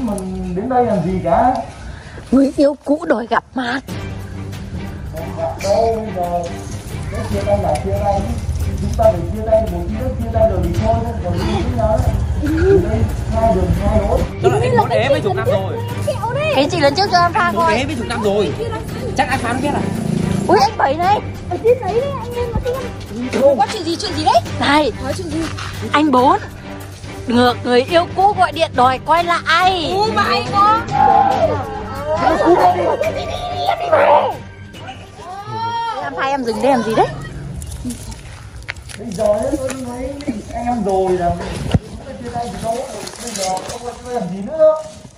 mình đến đây làm gì cả. Người yêu cũ đòi gặp mặt. Không gặp đâu, bây giờ cái chia tay là chia tay. Chúng ta phải chia tay, một khi đã chia tay rồi thì thôi, không còn gì với nhau nữa. Từ đây hai đường hai lối. Đó là anh muốn ế mấy chục năm rồi. Thế chị lần trước cho em pha Muốn coi. ế mấy chục năm rồi. Chắc anh phá nó biết à? Ui anh Bảy này. Ở trên đấy đấy, anh lên mà xem. Có chuyện gì đấy? Này, Nói chuyện gì? anh Bốn. Ngược người yêu cũ gọi điện đòi quay lại. Ôi mày có. Em pha em dừng đây làm gì đấy? Bây giờ ấy, tôi thấy anh em rồi là chia tay thì đâu, bây giờ không có làm gì nữa.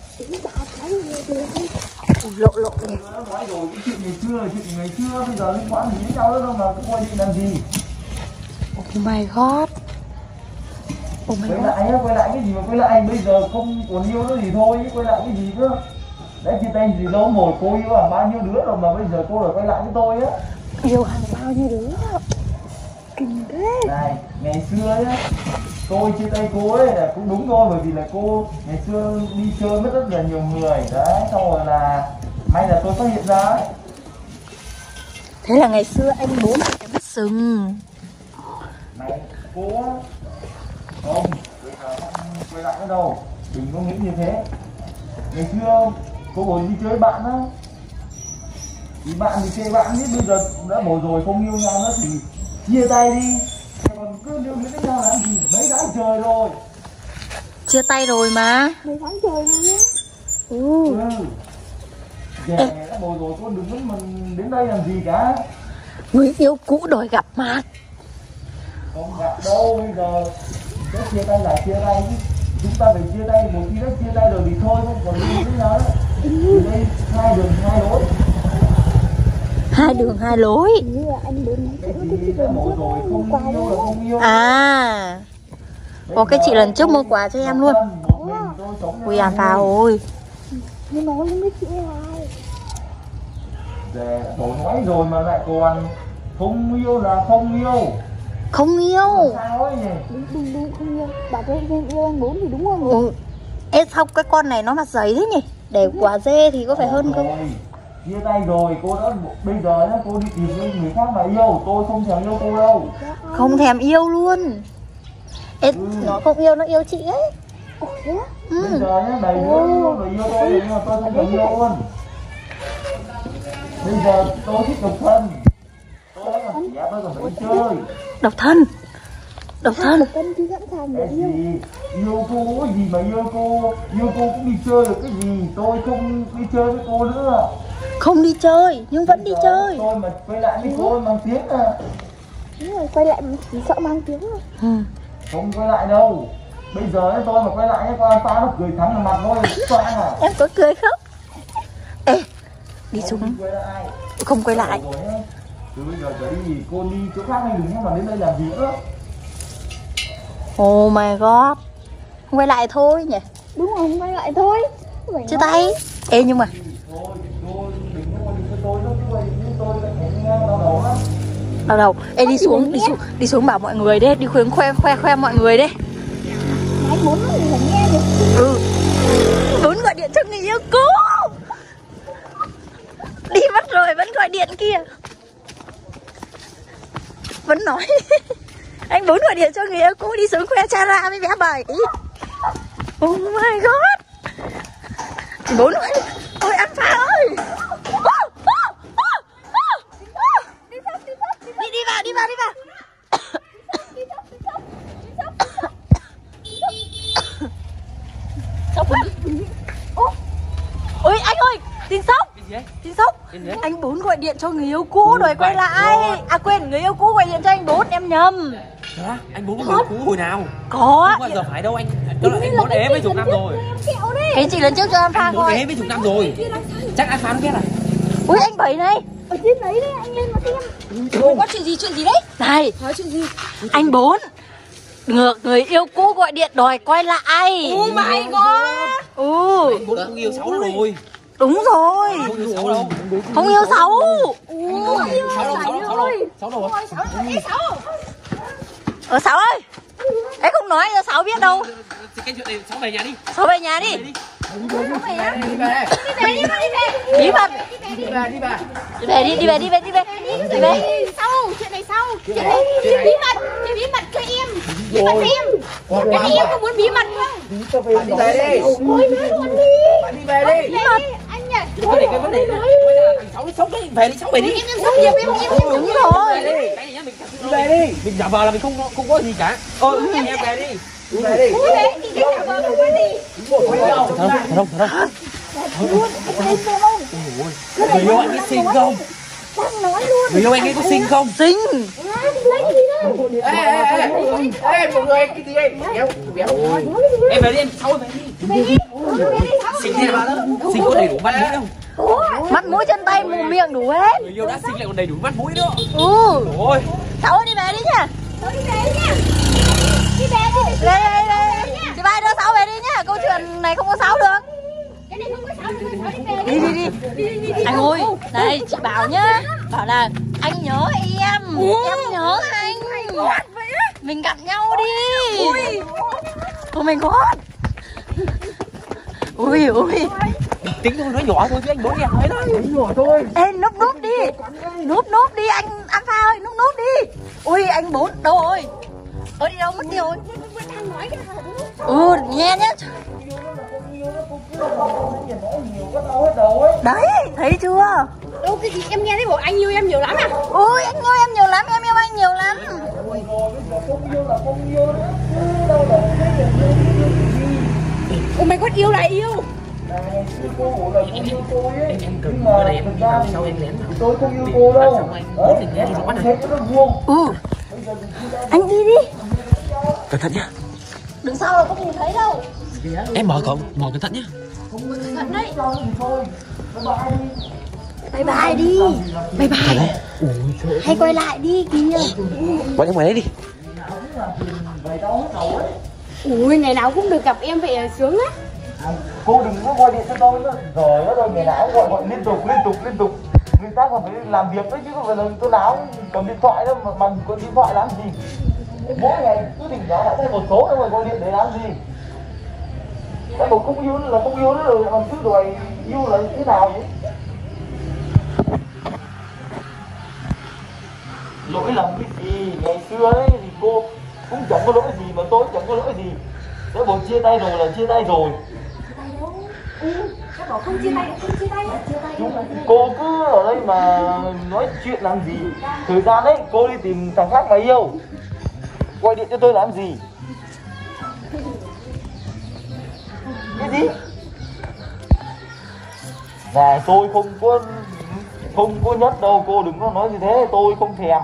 Lộ này. Nói rồi, cái chuyện ngày xưa bây giờ liên quan gì đến nhau nữa đâu mà cứ quay đi làm gì. Oh my god. Oh my god. Quay lại cái gì mà quay lại, bây giờ không còn yêu nữa thì thôi, quay lại cái gì nữa. Đấy, chia tay gì đâu, hồi cô yêu bao nhiêu đứa rồi mà bây giờ cô lại quay lại với tôi á. Yêu hàng bao nhiêu đứa? Kinh thế. Này, ngày xưa ấy, tôi chia tay cô ấy là cũng đúng thôi, bởi vì là cô ngày xưa đi chơi mất rất là nhiều người. Đấy, xong rồi là may là tôi phát hiện ra ấy. Thế là ngày xưa anh Bốn phải mất sừng. Này, cô á, không, bây giờ không quay lại nữa đâu, đừng có nghĩ như thế. Ngày xưa cô ngồi đi chơi với bạn á, thì bạn thì chơi bạn biết, bây giờ đã bỏ rồi không yêu nhau nữa thì chia tay đi. Còn cứ yêu với nhau làm gì, mấy tháng trời rồi. Chia tay rồi mà. Mấy tháng trời rồi nhá. Trẻ đã bỏ rồi, cô đừng có mình đến đây làm gì cả. Người yêu cũ đòi gặp mặt. Không gặp đâu, bây giờ cái chia tay là chia tay. Chúng ta phải chia tay, một khi đã chia tay rồi thì thôi, không còn gì với nhau nữa. Từ đây hai đường hai lối. Hai đường hai lối. Như là anh đến Cái gì đã bỏ rồi, không yêu là không yêu. À, có cái chị lần trước mua quà cho em luôn. Ui à pha ôi. Nhưng mà không biết chị ai. Để bỏ nói rồi mà lại còn không yêu là không yêu. Không yêu. Sao ấy nhỉ? Đúng không yêu. Bảo tôi yêu anh Bốn thì đúng không? Ê sao cái con này nó mặt giấy thế nhỉ? Để quả dê thì có phải hơn không? Chia tay rồi, cô đã bây giờ nhá, cô đi tìm người khác mà yêu, tôi không thèm yêu cô đâu. Không thèm yêu luôn. Ê, nó không yêu, nó yêu chị ấy. Thế á? Bây giờ nhá, đầy đứa yêu rồi yêu tôi, nhưng mà tôi không thèm yêu luôn. Bây giờ tôi thích độc thân. Tôi là trẻ, tôi còn phải đi chơi. Độc thân. Độc thân. Độc thân chứ sẵn sàng để Cái yêu. gì? Yêu cô cái gì mà yêu cô cũng đi chơi được cái gì, tôi không đi chơi với cô nữa. Không đi chơi, nhưng vẫn đi chơi. Tôi mà quay lại với cô mang tiếng à. Đúng rồi, quay lại chỉ sợ mang tiếng thôi. Không quay lại đâu. Bây giờ tôi mà quay lại cái con pha nó cười thẳng vào mặt thôi, choáng à. Em có cười không? Ê, đi xuống. Không quay lại. Từ bây giờ trở đi cô đi chỗ khác hay đừng mà đến đây làm gì nữa. Oh my god. Không quay lại thôi nhỉ? Đúng rồi, không quay lại thôi. Chia tay. Ê nhưng mà đau đầu. Ê đi xuống bảo mọi người đấy, đi khuyến khoe mọi người đấy. Anh Bốn thì phải nghe được. Bốn gọi điện cho người yêu cũ. Đi mất rồi vẫn gọi điện kia. Vẫn nói. Anh Bốn gọi điện cho người yêu cũ, đi xuống khoe cha ra với bé Bảy. Oh my god. Bốn ơi, ôi anh Pha ơi. Đi vào. Sốc à? Ôi anh ơi, tin sốc. Anh Bốn gọi điện cho người yêu cũ đòi quay lại. À quên, người yêu cũ gọi điện cho anh Bốn, em nhầm. Hả? Anh Bốn có người cũ hồi nào? Có. Không bao giờ phải đâu anh. Đó là anh muốn ế mấy chục năm rồi. Thế chị lần trước cho em pha Anh muốn coi. ế mấy chục năm rồi. Chắc anh phá nó biết à? Ui anh Bảy này. Ở trên đấy đấy, anh lên mà xem. Có chuyện gì đấy? Này, Nói chuyện gì? anh Bốn. Ngược người yêu cũ gọi điện đòi quay lại. Oh my god. Anh Bốn không yêu Sáu rồi. Đúng rồi. Không yêu Sáu đâu. Không yêu Sáu. Sáu đâu? Sáu ơi. Ấy không nói cho Sáu biết đâu. Cái chuyện này Sáu về nhà đi. Sáu về nhà đi. Bí mật. Đi về. Đi về. Sau, chuyện này sau. Chuyện bí mật cho em. Bí mật cho em. Cái này em có muốn bí mật không? Bạn đi về đi. Ôi má luôn đi. Bạn đi về đi. Bí mật. Anh nhỉ. Cái vấn đề đó. Bây giờ là thằng Sáu nó sống đấy. Về đi, Sáu về đi. Em sống nhiều em Đúng rồi. Cái này mình về đi. Mình giả vờ là mình không có gì cả. Em về đi. Về đi. Ôi đấy, thì cái nào mà không có gì. Thật không? Luôn, anh thấy không? Người yêu anh có xinh không? Đang nói luôn. Người yêu anh ấy có xinh không? Xinh. Lấy gì đâu. Ê, mọi người cái gì đây? Béo. Em về đi, em Sáu về đi. Xinh thế nào đó? Xinh có đầy đủ mắt mũi không? Mắt mũi chân tay mồm miệng đủ hết. Người yêu đã xinh lại còn đầy đủ mắt mũi nữa. Ôi. Ôi. Cháu ơi, đi về đi nhá. Đi về nha. Đi về. Đây. Chị Mai đưa Sáu về đi nhá. Câu chuyện này không có Sáu được. Cái này không có sao được, Sáu đi về Đi. Anh ơi, đây chị bảo nhá. Bảo là anh nhớ em nhớ anh. Mình gặp nhau đi. Oh my god. Ui. Tính tôi nói nhỏ thôi chứ anh bố nghe nói đấy. Nhỏ thôi. Ê, núp đi. Núp đi anh Pha ơi, núp đi. Ui, anh Bốn đâu rồi? Đi đâu mất tiêu rồi? Nghe nhá. Đấy, thấy chưa? Đâu cái gì em nghe thấy bảo anh yêu em nhiều lắm à? Ui, anh yêu em nhiều lắm, em yêu anh nhiều lắm. Ôi mày god, yêu là yêu. Em cần ở đây em đi vào sau em lén vào. Tôi không yêu cô đâu. Anh đi. Cẩn thận nhá. Đằng sau là không nhìn thấy đâu. Em mở cẩn thận nhá. Cẩn đấy. Bye bye đi. Bye bye. Hay quay lại đi kìa. Bọn em ngoài đấy đi. Ui, ngày nào cũng được gặp em vậy là sướng á. Cô đừng có gọi điện cho tôi nữa. Rồi nó rồi ngày nào cũng gọi liên tục. Người ta còn phải làm việc đấy chứ không phải là tôi nào cầm điện thoại đâu mà bằng con điện thoại làm gì. Mỗi ngày cứ thỉnh thoảng lại thay một số đâu mà gọi điện để làm gì. Cái bộ không yêu là không yêu nữa rồi còn cứ đòi yêu là thế nào vậy? Lỗi lầm cái gì? Ngày xưa ấy thì cô cũng chẳng có lỗi gì mà tôi chẳng có lỗi gì. Nếu bộ chia tay rồi là chia tay rồi. Các bảo không chia tay là không chia tay. Cô cứ ở đây mà nói chuyện làm gì? Thời gian đấy cô đi tìm thằng khác mà yêu. Gọi điện cho tôi làm gì? Cái gì? Này tôi không có nhất đâu, cô đừng có nói như thế, tôi không thèm.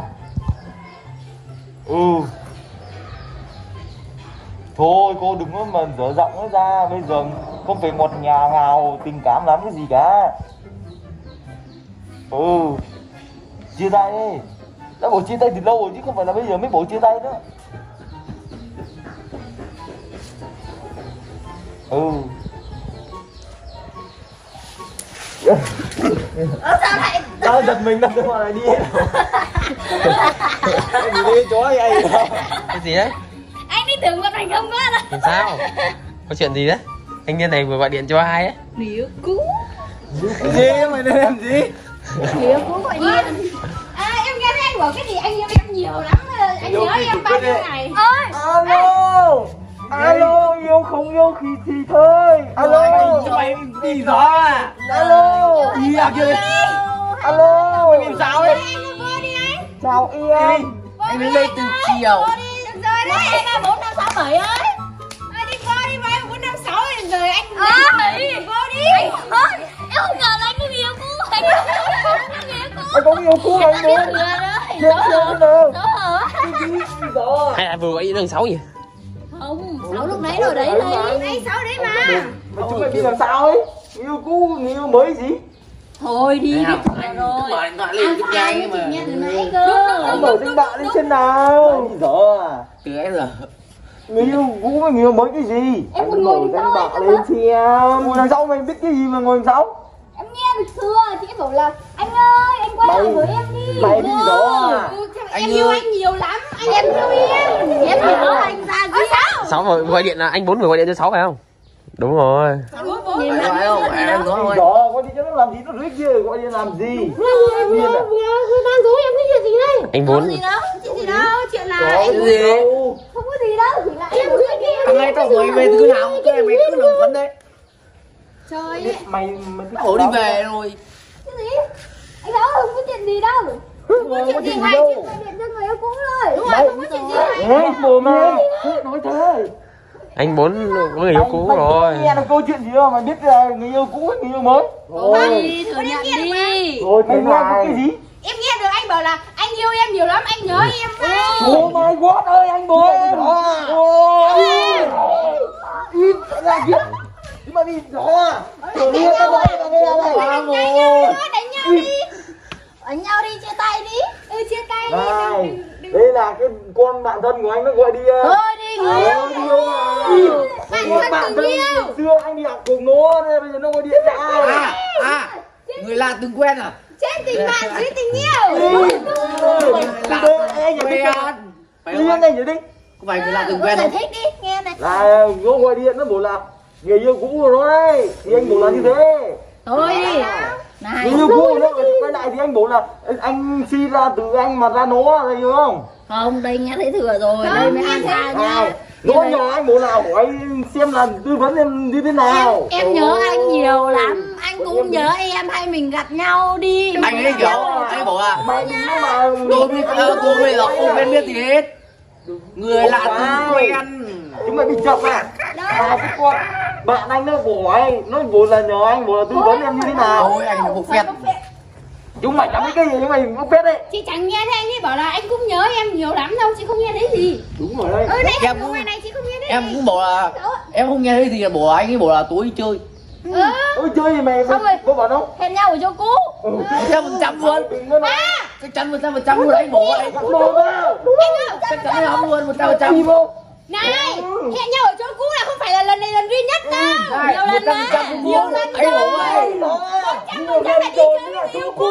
Thôi cô đừng có mà dở giọng nó ra, bây giờ không phải ngọt ngào tình cảm lắm cái gì cả. Chia tay đi. Đã bảo chia tay từ lâu rồi chứ không phải là bây giờ mới bảo chia tay nữa. Sao lại? Tao giật mình đâm ra lại đi. Gì đi chó vậy? Cái gì đấy? Anh đi tưởng con thành không có đâu. Làm sao? Có chuyện gì đấy? Anh niên này vừa gọi điện cho ai ấy? Nghĩa cứu. Cái gì mày đang làm gì? Nghĩa cứu gọi điện. Em nghe thấy anh bảo cái gì anh yêu em nhiều lắm. Anh nhớ em bao nhiêu ngày. Alo, yêu không yêu thì thôi. Alo. Cho mày đi gió à? Alo. Đi à kia. Alo. Mày làm sao ấy? Chào em. Anh đến đây từ chiều. Được rồi đấy, em là 4, 5, 6, 7 ơi. Đi vai 4, 5, 6 rồi anh. Vô đi. Em không ngờ là anh có người yêu cũ. Anh có người yêu cũ anh muốn. Hay là vừa gọi điện thằng Sáu gì? Không, 6 lúc nãy rồi đấy. Anh 6 đấy mà. Mà chúng mày đi làm sao ấy? Người yêu cũ, người yêu mới gì? Thôi đi. Anh mở điện thoại lên cái nhanh mà. Nghe từ nãy cơ. Anh mở danh bạ lên trên nào? Giờ à? Từ nãy giờ. Người yêu cũ với người yêu mới cái gì? Em còn ngồi danh bạ lên xem. Ngồi đằng sau mày biết cái gì mà ngồi đằng sau? Em nghe từ xưa, chị bảo là anh ơi, anh quay lại với em đi. Mày đi đó à? Em yêu anh nhiều lắm, em yêu em. Em nhớ anh ra gì? Sáu vừa gọi điện là anh Bốn vừa gọi điện cho Sáu phải không? Đúng rồi. Nhìn phải không? Em có rồi. Đó, gọi đi cho nó làm gì, nó rít kia, gọi đi làm gì? Người đang dối em cái chuyện gì đây? Anh muốn Chuyện gì đâu, chuyện là Cái gì? không có gì đâu, chỉ là em Thằng này tao hỏi về cứ nào cái mày cứ làm vấn đấy. trời. Mày Ủa đi về rồi. Cái gì? Anh đâu không có chuyện gì đâu. Không có chuyện gì ngoài chuyện gọi điện cho người yêu cũ thôi. Đúng rồi, không có chuyện gì ngoài. Ê, mồm mà. Nói thế. anh muốn có người yêu cũ rồi. Nghe được câu chuyện gì đâu mà biết là người yêu cũ người yêu mới. Ôi, thừa nhận đi. Rồi mày nghe có cái gì? Em nghe được anh bảo là anh yêu em nhiều lắm, anh nhớ em vào. Oh my god ơi, anh bố em. Ôi. Im ra kia. Nhưng mà đi đó. Trời ơi, cái này là nghe đây. Đánh nhau đi. Đánh nhau đi, chia tay đi. Chia tay Này, đây là cái con bạn thân của anh nó gọi đi. Thôi đi, người yêu. Bạn thân ngày xưa anh đi học cùng nó, bây giờ nó gọi điện ra. Người lạ từng quen à? Trên tình bạn dưới tình yêu. Quen ăn. Yên đây nhỉ đi. Có phải người lạ từng quen Giải không? thích đi, nghe này. Là nó gọi điện nó bảo là người yêu cũ của nó đấy. Thì anh bảo là như thế. Thôi đi. Này. Người yêu cũ nó quay lại thì anh bảo là anh suy ra từ anh mà ra nó, thấy hiểu không? Không, đây nghe thấy thừa rồi. Đây mới an ra nha. Nó nhờ anh bảo là hỏi xem là tư vấn em như thế nào. Em nhớ anh nhiều lắm. Anh cũng nhớ em, hay mình gặp nhau đi. Anh ấy kiểu anh bảo là Mày nhưng mà tôi bây giờ không quen biết gì hết. Người lạ từng quen. chúng mày bị chọc à? Cái con bạn anh nó hỏi, nó bảo là nhờ anh bảo là tư vấn em như thế nào. Thôi anh một phép. Chúng mày chẳng biết cái gì, chúng mày không biết đấy. Chị chẳng nghe thấy anh ấy bảo là anh cũng nhớ em nhiều lắm đâu, chị không nghe thấy gì. Đúng rồi đấy. Đây Em em cũng- ngoài này chị không nghe thấy Em gì. cũng bảo là em không nghe thấy gì là bảo anh ấy bảo là tối chơi. Ôi chơi gì mày Xong rồi. có bảo không? Hẹn nhau ở chỗ cũ. 100% luôn. Đừng có nói. Chắc chắn 100% luôn anh bảo anh. Cắt đồ vào. Chắc chắn không luôn 100%. Đi vô. Này, hẹn nhau ở chỗ cũ là không phải là lần này lần duy nhất đâu. Nhiều lần mà. 100% Nhiều lần anh bảo rồi. ơi. 100% là đi chơi với người yêu cũ.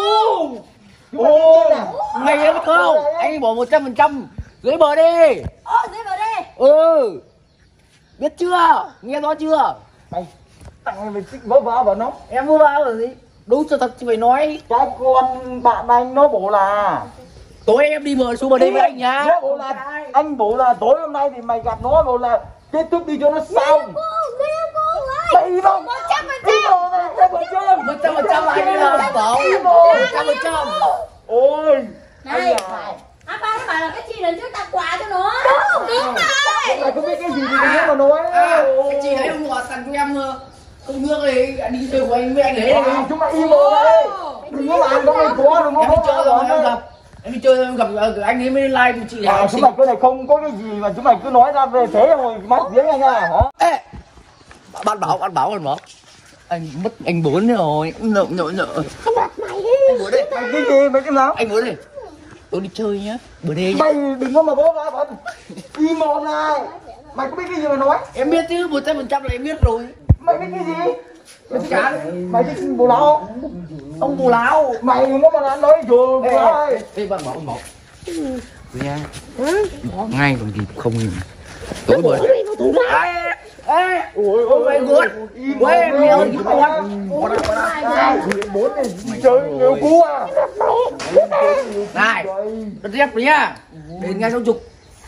Ô, mày em không? Anh bảo 100%. Dưới bờ đi. Ô, dưới vào đây. Ừ. Biết chưa? Nghe rõ chưa? Mày tặng mày thích vớ vả vào nó. Em mua vào rồi gì? Đúng cho thật chứ phải nói. Cái con bạn anh nó bảo là Tối em đi bờ xuống bờ đây với anh nhá. nó bảo là anh bảo là tối hôm nay thì mày gặp nó bảo là kết thúc đi cho nó xong. Người yêu cũ ơi. Mày đi không? 100%. 100% là anh ấy là bảo. 100%. Ôi. Này, ba nó bảo là cái chị lần trước tặng quà cho nó. Đúng rồi. Mày không biết cái gì thì đừng có mà nói. Cái chị đấy ông ngọt tặng cho em công nước này đi chơi của anh với anh ấy đây. Chúng mày im rồi đấy. Đừng có làm có mày có, đừng có Em đi chơi rồi em gặp. Em đi chơi em gặp anh ấy mới like chị À, Hà. chúng mày cái này không có cái gì mà chúng mày cứ nói ra về thế rồi mắt tiếng anh à hả? Ê, bạn bảo anh mất anh 4 rồi. Nợ. Anh 4 đây. Mày cái gì mày cái nào? Anh 4 đây. Tôi đi chơi nhá. Bữa đêm nhá. Mày đừng có mà bố vả bẩn. Im mồm này. Mày có biết cái gì mày nói? Em biết chứ, 100% là em biết rồi. Mày biết cái gì? Mày chán. Mày biết bồ lao không? Ông bù láo. Mày đừng có mà nói chùa bồ lao ơi. Ê bạn bảo nha. Ngay còn gì không nhìn. Tối bữa. Ê, Ôi ôi mày guột. Quê mèo gì con. Bốn này chơi người cú à? Này, đợt dép rồi nhá. Đến ngay trong trục.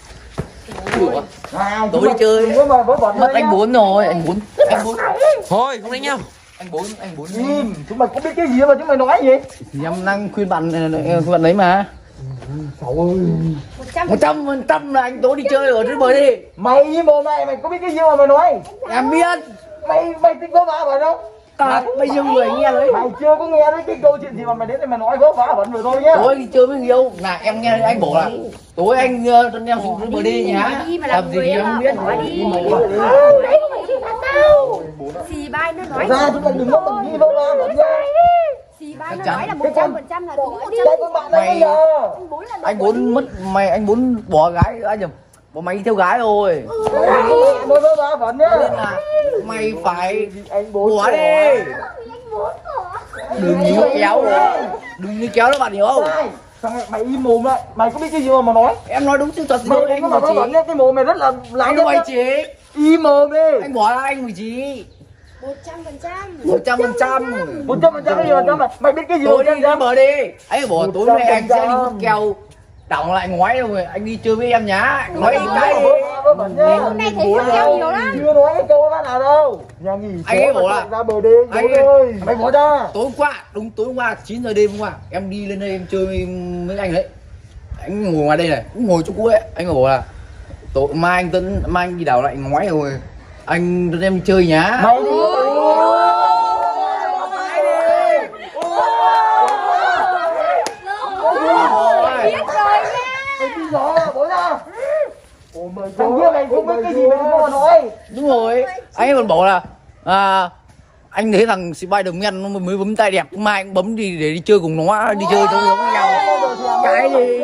Tối đi chơi. Đừng có mà bố bẩn. Mất anh 4 rồi, anh 4. Thôi không đánh nhau. Anh 4. Im, chúng mày có biết cái gì mà chúng mày nói gì? Thì em đang khuyên bạn đấy mà. Trời ơi. 100% là anh Tố đi chơi ở trên bờ đi. Mày im mồm này, mày có biết cái gì mà mày nói? Em biết. Mày thích vớ vả phải không? Bây giờ người nghe đấy. Mày chưa có nghe thấy cái câu chuyện gì mà mày đến đây mày nói vớ vả bẩn rồi thôi nhá. Tối đi chơi với người yêu. Là em nghe anh bảo là tối anh cho em xuống trên bờ đi nhá. Làm gì em không biết. Đấy không phải chị thật đâu. Xì bai nó nói. Ra chúng mày đừng có tự nghĩ vớ vả bẩn nhá. Xì bai nó nói là 100% là đúng Cái con bạn đấy bây giờ. Anh 4 mất mày, anh 4 bỏ gái anh nhầm. Bỏ mày đi theo gái rồi. Nói vớ vả bẩn nhá. Nên là mày phải Anh bố bỏ đi. Đừng như kéo rồi. Đừng như kéo đó bạn hiểu không? Thằng này mày im mồm lại. Mày có biết cái gì mà nói? Em nói đúng sự thật thì Mày thôi đừng anh có mà mà vớ vẩn chị. nhá. Cái mồm mày rất là láng Anh nhất mày nhá. chị. Im mồm đi. Anh bỏ ra anh 19. 100%. 100%. 100% cái gì mà trăm mày biết cái gì Tối đi 100%? bờ đi. Anh bỏ tối nay anh sẽ đi hút kèo. Đọng lại ngoái rồi anh đi chơi với em nhá. Nói cái đi. Hôm nay thấy hút keo nhiều lắm. Chưa nói cái câu bác nào đâu. Nhà nghỉ Anh ấy bảo là ra bờ đi. anh ơi. Mày bỏ ra. Tối hôm qua, đúng tối hôm qua 9 giờ đêm hôm qua, em đi lên đây em chơi với anh đấy. Anh ngồi ngoài đây này, cũng ngồi chỗ cũ ấy. Anh bảo là tối mai anh đi đảo lại ngoái rồi. Anh dẫn em đi chơi nhá. Mày đi. Thằng kia mày không biết cái gì mày không có nói. Đúng rồi, anh còn bảo là anh thấy thằng Spiderman nó mới bấm tay đẹp, mai anh bấm đi để đi chơi cùng nó, đi chơi với nhau. Cái gì?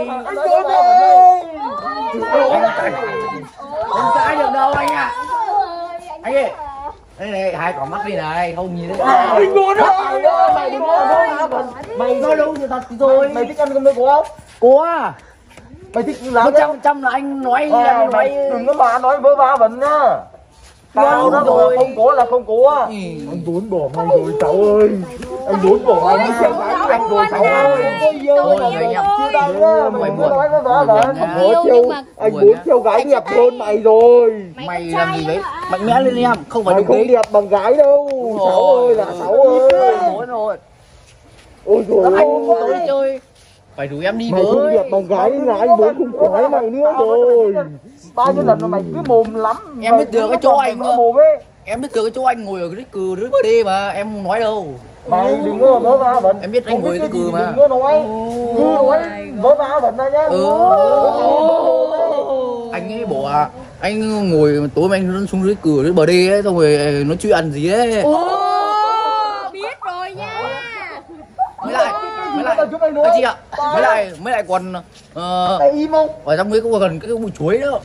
Không cãi được đâu anh ạ. Anh ơi, đây này, hai quả mắt đi này, không nhìn thấy. Anh buồn rồi. Mày đừng có mày nói đâu thì thật rồi. Mày thích ăn cơm có không? Có. Mày thích làm 100% là anh nói mày đừng có mà nói vớ va vẩn nhá. Tao đó rồi không có là không có. Anh muốn bỏ mày rồi cháu ơi. Anh muốn bỏ anh rồi cháu ơi. Thôi anh em chưa đâu nhá. Mày muốn nói vớ va vẩn. Anh muốn nhưng trêu gái đẹp hơn mày rồi. mày làm gì đấy? Mạnh mẽ lên em, không phải Mày đúng không đấy. đẹp bằng gái đâu. Cháu ơi là cháu ơi. Rồi. Ôi trời ơi. Tôi chơi. Phải rủ em đi Mày không đẹp bằng gái là anh muốn không khoái mày nữa rồi. Bao nhiêu lần mà mày cứ mồm lắm. Em biết được cái chỗ anh mồm ấy. Em biết được cái chỗ anh ngồi ở cái cừ rưỡi bờ đê mà em không nói đâu. Mày đừng có vớ va vẩn. Em biết anh ngồi cái cừ mà. Đừng có nói. Cứ nói vớ va vẩn ra nhá. Anh ấy bảo anh ngồi tối mà anh xuống dưới cừ dưới bờ đê ấy, xong rồi nói chuyện gì ấy. Biết rồi nha. Mới lại anh chị ạ, mới lại còn im không? ở trong đấy có gần cái bụi chuối nữa.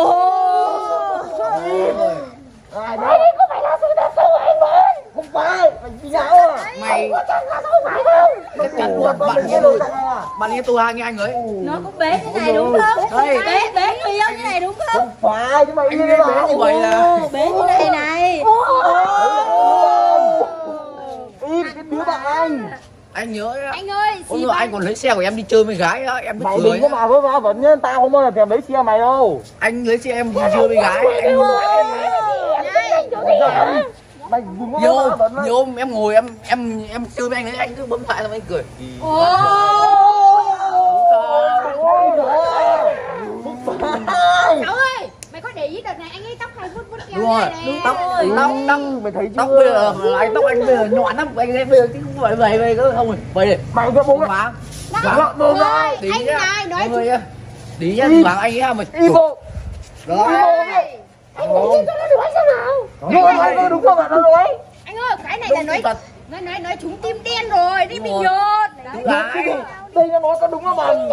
Ai đấy? Không phải là sự thật đâu anh ơi. Không phải, mày đi nào à? Mày chắc chắn luôn bạn nghe tôi nghe anh ấy. Nó cũng bé như này đúng không? Đây. Bé người yêu như này đúng không? Không phải, nhưng mà Anh im bé đi như vậy là Bé như này này. im cái đứa bạn anh nhớ á. Anh ơi, Ôi rồi anh còn lấy xe của em đi chơi với gái á, em biết mày cười đừng có mà vớ va vẩn nhá, tao không bao giờ thèm lấy xe mày đâu. anh lấy xe em đi chơi với gái anh Mày đừng có vớ va vẩn. nhiều hôm em ngồi em chơi với anh ấy, anh cứ bấm thoại xong anh cười. Cháu ơi, mày có để ý đợt này anh ấy tóc hay vuốt keo Đúng rồi, này tóc mày thấy tóc bây giờ anh tóc anh bây giờ nhọn lắm, anh ấy bây giờ chứ không phải vậy cơ không rồi vậy đi mày cái bố vàng mồm ra. anh này nói người á đi nhá vàng anh ấy mà im bộ đó anh nói sao nào? nói đúng không bạn nó nói. Anh ơi, cái này là nói trúng tim đen rồi, đi bị nhột. Đây nó nói có đúng không bạn?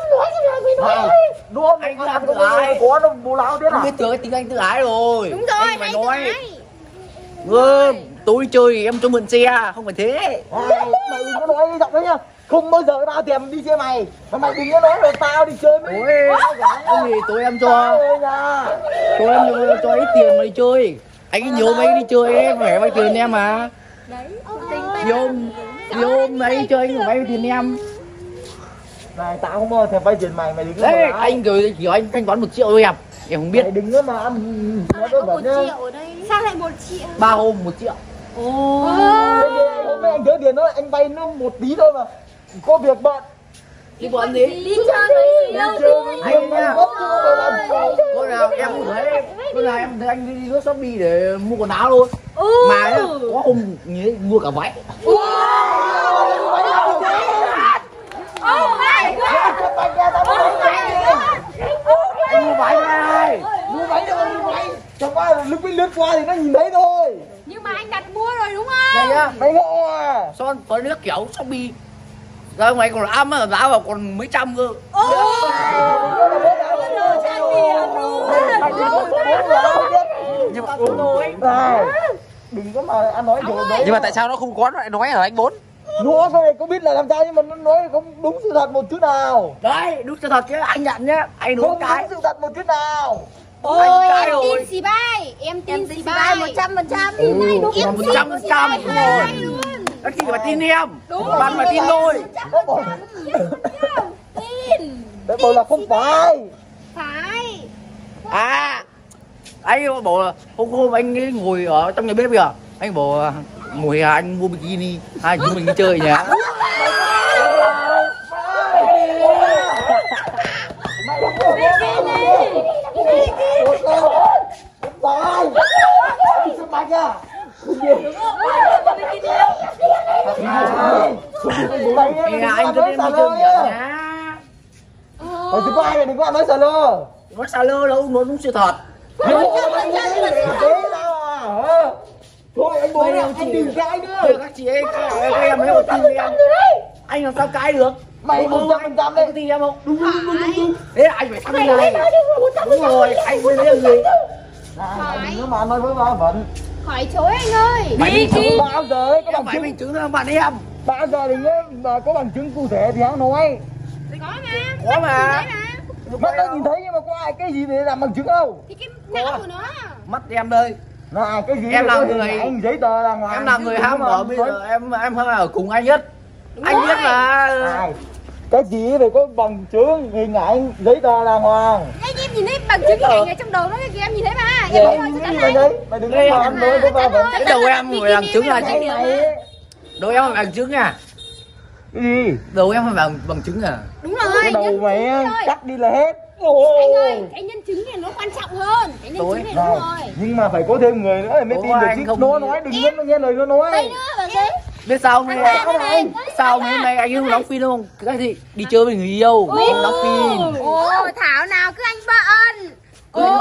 Đúng không? Anh cứ làm làm cái tự ái. có nó bù lão biết à? Anh biết được cái tiếng anh tự ái rồi. Đúng rồi, anh phải hay nói. nói. Tôi đi chơi thì em cho mượn xe, không phải thế. Mày đừng có nói giọng đấy nhá. Không bao giờ tao thèm đi xe mày. Mà mày đừng có nói là tao đi chơi với. Ôi, không thì tôi em cho ít tiền mà đi chơi. Anh ấy nhiều mấy đi chơi em phải vay tiền em mà. Nhiều hôm ấy chơi anh phải vay tiền em. Này tao không bao giờ thèm vay tiền mày, mày đừng có Đấy, nói. anh kiểu anh thanh toán 1 triệu thôi em không biết. Mày đừng có mà ăn nói cái bẩn nhá. Sao lại 1 triệu? 3 hôm 1 triệu. Hôm nay anh thiếu tiền đó, anh vay nó 1 tí thôi mà. Có việc bận. Đi bận gì? Đi chơi với người yêu vui. Anh nha. Cô nào em thấy em thấy anh đi nước Shopee để mua quần áo luôn. Mà nhá, có hôm như mua cả váy. Anh mua váy đây. Mua váy đâu mua váy. Chẳng qua lúc mới lướt qua thì nó nhìn thấy thôi. Nhưng mà anh đặt mua rồi đúng không? Đây nhá. Mày ngộ à? Son có nước kiểu Shopee. Rồi mày còn âm á, giá vào còn mấy trăm cơ. Nhưng mà đừng có mà ăn nói rồi đấy. Nhưng mà tại sao nó không có lại nói ở anh Bốn? Nó cái này có biết là làm sao nhưng mà nó nói không đúng sự thật một chút nào. Đấy, đúng sự thật chứ anh nhận nhá. Anh đúng Không cái. đúng sự thật một chút nào. Ôi, cái em rồi. tin xì bai. Em tin xì bai. 100%. Em 100%. luôn. Các chị phải tin em. Bạn phải tin tôi. Tin. Bé bầu là không phải. Phải. À, anh bảo là hôm anh ấy ngồi ở trong nhà bếp kìa, anh bảo ngồi anh mua bikini, hai chúng mình đi chơi nhá. Anh cho em đi chơi nhá. Còn thứ ba này đừng có ăn nói xà lơ. Nó xà lơ đâu, nó đúng sự thật. Thôi anh bố anh tìm cái nữa. Các chị ấy, các em ấy tin em. Anh làm sao cãi được? Mày 100% đấy. Có tin em không? Đúng. Thế là anh phải thăm này. Đúng rồi, anh mới lấy làm gì? Đừng có mà nói với ba vận. Khỏi chối anh ơi. Đi. Bao giờ ấy có Em bằng phải chứng. minh chứng cho bạn em. Bao giờ đừng ấy mà có bằng chứng cụ thể thì hãng nói. Có mà. Mắt nó nhìn thấy nhưng mà có ai cái gì để làm bằng chứng đâu. Thì cái não của nó. Mắt em đây. Là cái gì Em mà là có người- hình ảnh, giấy tờ đàng hoàng. Em là người ham ở bây giờ em ở cùng anh nhất. Anh biết là Ai? Cái gì phải có bằng chứng, hình ảnh, giấy tờ đàng hoàng. Anh em nhìn thấy bằng chứng hình ảnh ở trong đầu nó kìa, em nhìn thấy mà. Vậy Em anh nói nghĩ cho mày anh. đấy, mày đừng có mà ăn nói với ba vận. cái đầu em phải bằng chứng là Cái này đầu em phải bằng chứng à? cái gì? Đầu em phải bằng chứng à? Đúng rồi. Cái đầu nhân mày chứng á, rồi. cắt đi là hết. Anh ơi, cái nhân chứng này nó quan trọng hơn. Cái nhân Tối. chứng này đúng Rồi, rồi. nhưng mà phải có thêm người nữa để mới Ủa, tin được anh chứ. không- Nó nói đừng có nghe lời nó nói. Đây nữa bà gì? Biết sao hôm nay Anh này. sao hôm nay anh không đóng phim không? Cái gì đi chơi với người yêu không đóng phim. Ồ, Thảo nào cứ anh bận. Ồ.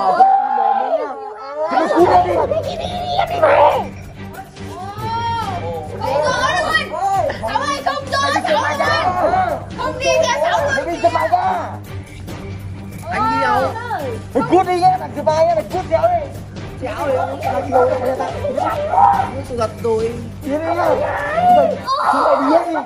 Không có luôn. Sáu ơi, không cho Sáu luôn. Không đi theo Sáu luôn. Mày đi cho mày ra. Anh đi đâu? Mày cút đi nhé, thằng thứ ba nhé, mày cút đéo đi. Chéo đi không? Sự thật rồi. Đi đi nhá. Chúng mày đi hết đi.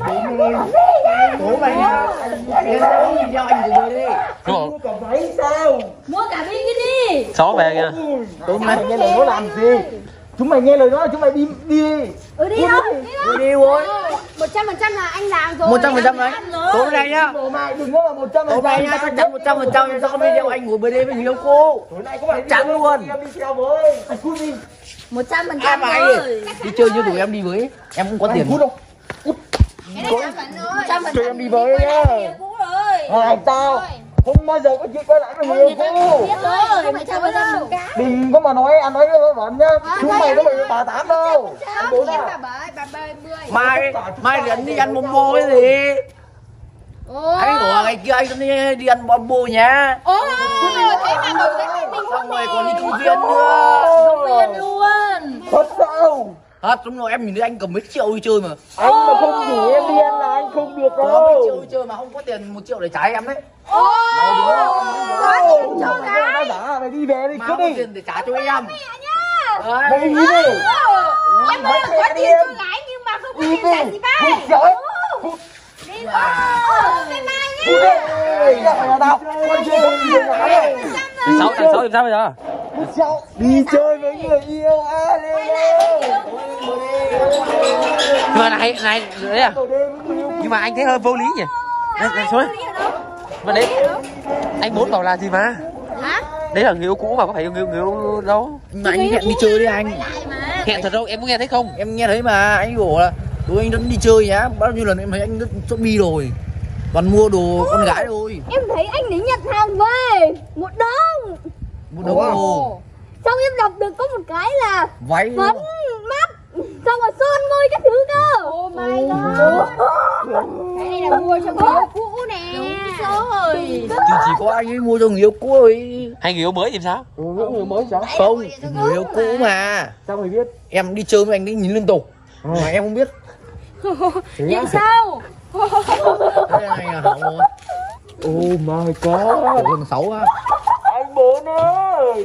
Bố mày đi theo anh rồi đi. Mua cả váy sao? Mua cả bikini. Sáu về kìa. Chúng mày nghe lời nó làm gì? Chúng mày nghe lời nó, chúng mày đi đi. Đi đâu? Đi đi ôi. 100% là anh làm rồi. 100% đấy. Tối nay nhá. Đồ mày đừng có mà 100%. Tối nay nhá, chắc chắn 100% em sẽ video anh ngồi bên đây với người yêu cô. Tối nay có phải Chắn luôn. Em đi theo với. Anh cút đi. 100% Mà anh rồi. đi chơi như tụi em đi với. Em cũng có Anh tiền. cút không? Cái này là phận rồi. 100% Cho em đi với nhá. Cũ rồi. Hai tao không bao giờ có chuyện quay lại với người yêu cũ. Biết rồi, không phải cho bây giờ Đừng có mà nói ăn nói với vợ nhá. Chúng mày có phải bà tám đâu. Không, em bà bơi bơi. Mai đến đi ăn momo cái gì? Ôi. Anh bảo ngày kia anh đi ăn momo nhá. Ôi, thế mà đừng thấy mình Xong rồi còn đi công viên nữa. Viên luôn. Thật sao? Thật, đúng rồi em nhìn thấy anh cầm mấy triệu đi chơi mà. Anh mà không rủ em đi ăn là anh không được Có mấy triệu đâu. đi chơi mà không có tiền 1 triệu để trả em đấy. Ôi, quá tiền cho Nó gái. giả mày đi về đi Mà cút không có đi. tiền để trả cho em. Mày đi đi. Em ơi, có tiền cho gái nhưng mà không có Đi tiền trả đi. gì ba. Cút giỏi. Đi thôi. Bye bye Cút nha. đi. Ra mày tao. Quay chơi với người yêu. Thằng Sáu làm sao bây giờ? Sao? Đi chơi với người yêu à đi. Nhưng mà này đấy à? Nhưng mà anh thấy hơi vô lý nhỉ? Này xuống đây. Mà đấy anh Bốn bảo là gì mà? Hả? Đấy là người yêu cũ mà có phải người yêu đâu? Nhưng mà anh hẹn đi chơi đi anh. Hẹn thật đâu, em có nghe thấy không? Em nghe thấy mà anh bảo là tụi anh vẫn đi chơi nhá. Bao nhiêu lần em thấy anh rất Shopee rồi. Toàn mua đồ con gái thôi. Em thấy anh ấy nhận hàng về một đống. Mua đồ đồ. Xong em đọc được có một cái là Váy. phấn mắt, xong rồi son môi các thứ cơ. Oh my god. Cái này là mua cho người yêu cũ nè. Đúng rồi. Thì chỉ có anh ấy mua cho người yêu cũ thôi. Hay người yêu mới thì sao? Người mới sao? Không, người yêu cũ mà. Sao mày biết? Em đi chơi với anh ấy nhìn liên tục. Mà em không biết. Nhìn sao? Cái này là hỏng rồi. Oh my god. Con xấu á. Anh Bốn ơi.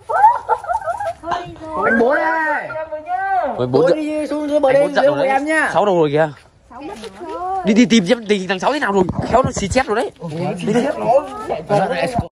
Anh Bốn ơi. Em rồi nhá. Rồi Bốn Bốn giận. đi xuống dưới bờ đây Anh Bốn giận dưới rồi với đấy. em nhá. 6 đâu rồi kìa. Đi tìm xem thằng Sáu thế nào rồi. Khéo nó xì chét rồi đấy. Đi chết nó.